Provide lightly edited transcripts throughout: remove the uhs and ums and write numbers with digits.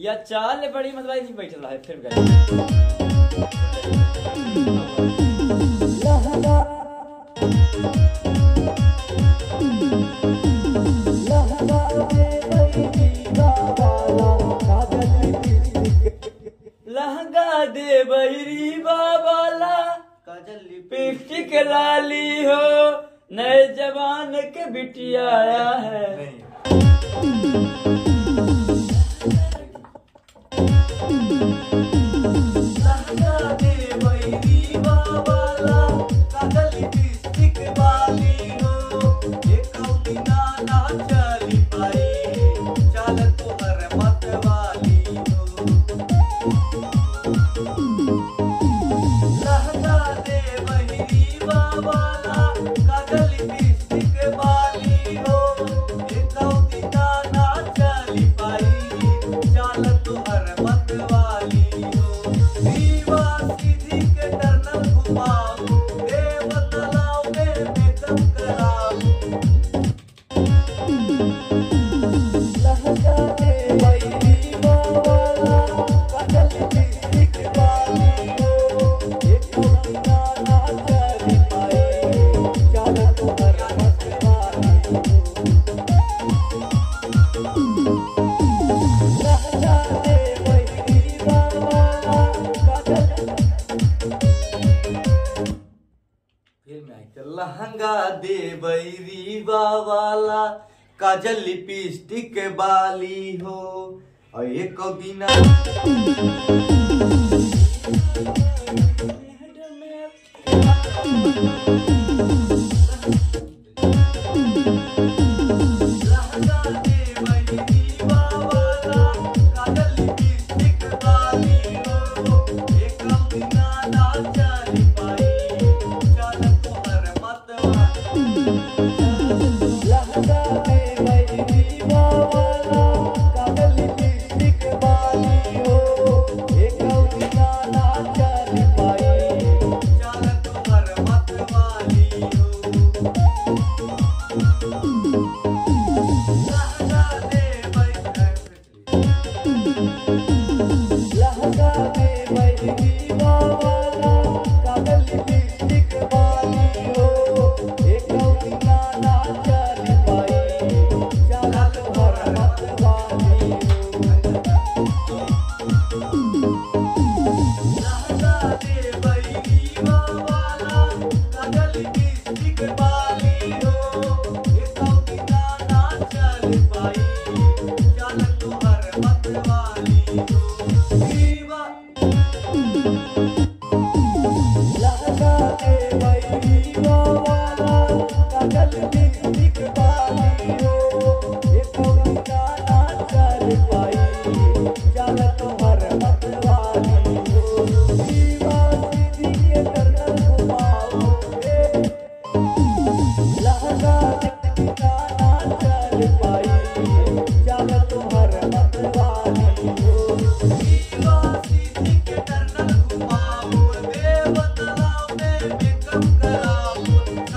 या चाल बड़ी मतवाई नहीं बैठ रहा है फिर गए लहंगा दे बहिरी बाबाला काजल लिपस्टिक लाली हो नए जवान के बिटिया आया है। लहंगा दे बहिरी बाबाला काजल लिपस्टिक वाली हो एक बिना ना चली पाई चाल तुहर मत वाली हो। लहंगा दे बहिरी बाबाला काजल लिपस्टिक वाली हो एक बिना ना चली पाई चाल तुहर मत वाली हो। दीवा सीधी के टर्नल घुमाओ देव तलाव में मेकअप कराओ। लहंगा दे बहिरी बाबाला काजल लिपस्टिक वाली हो एक बिना ना चली पाई चाल तुहर मत वाली हो। लहंगा दे बहिरी बाबाला काजल लिपस्टिक वाली हो और एक बिना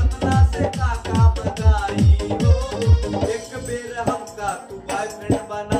तू बॉयफ्रेंड बना